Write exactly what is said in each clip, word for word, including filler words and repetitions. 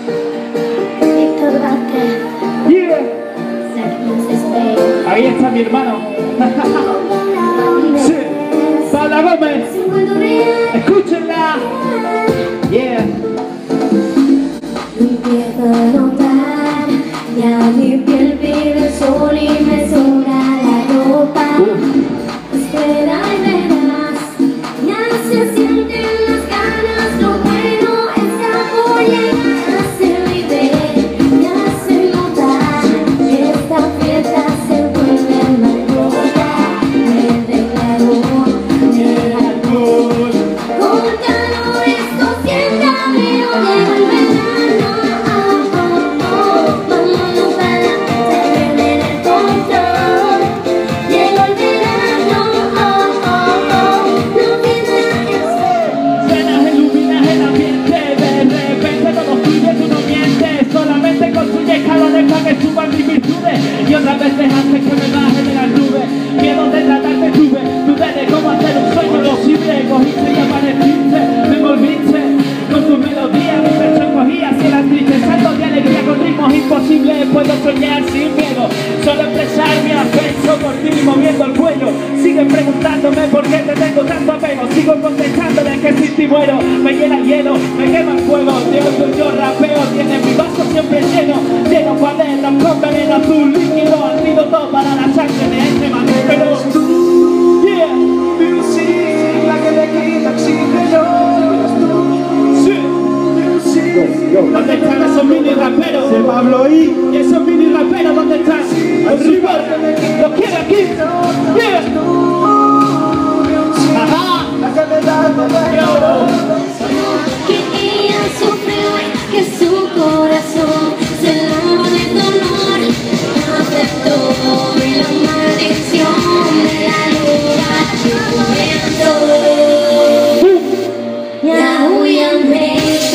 Yeah. Ahí está mi hermano. Sí. Paula Gómez. Escúchenla. Yeah. Empiezo a notar, ya mi piel pide el sol y me sobra la ropa. Uh. Espera y verás, ya se sienten las ganas, lo bueno está por llegar. Se vive, ya se nota, esta fiesta se vuelve más loca. Me declaro, me alcohol, con calor esto sienta, pero llega el verano. Y otras veces antes que me baje de las nubes, miedo de tratarte tuve, dudé de cómo hacer un sueño posible. Cogiste y apareciste, me envolviste con tu melodía, mi pecho cogía, si eras triste, saltos de alegría con ritmos imposibles. Puedo soñar sin miedo, solo expresar mi afecto por ti moviendo el cuello. Siguen preguntándome por qué te tengo tanto apego, sigo contestándole que sin ti muero. Me llena el hielo, me quema el fuego, de hoy yo rapeo, tiene mi vaso siempre lleno, lleno cuadernos con veneno azul líquido, antídoto para la sangre de este mamífero. Yeah, music, la que le quita oxígeno. Sí, music. ¿Dónde están esos mini raperos? De Pablo I. ¿Y esos mini raperos dónde están? Arriba, los quiero aquí. Yeah. Ajá. Que ella sufrió, que su corazón se lava de dolor, aceptó y la maldición de la luna lloviendo. Ya huyan de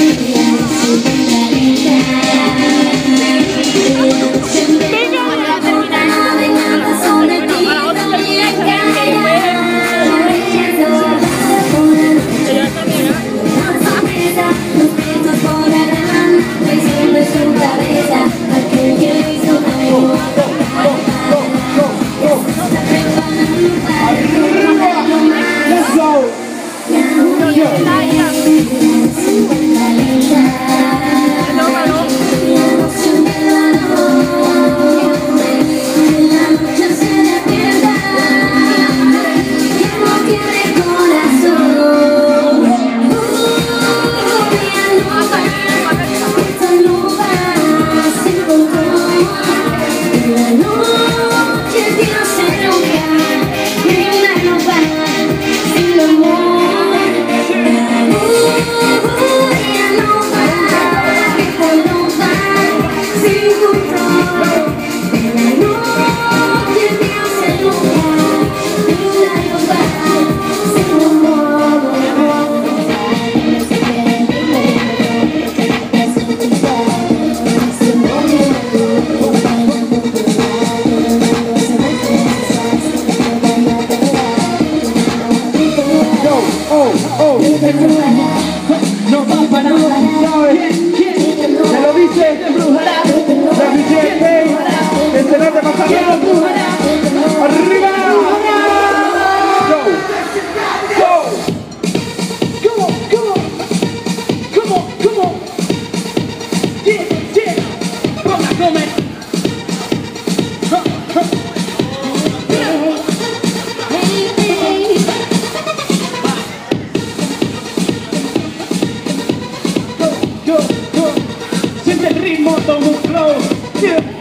no va a parar, ¿sabes? ¿Quién? ¿Me lo dice? La Vicente, el tenor de Mazariano. ¡Arriba! Go! Go! Come on, come on! Come on, come on! Yeah, yeah! Paula Gómez! Ha, ha. Siente el ritmo, toma un flow. Yeah.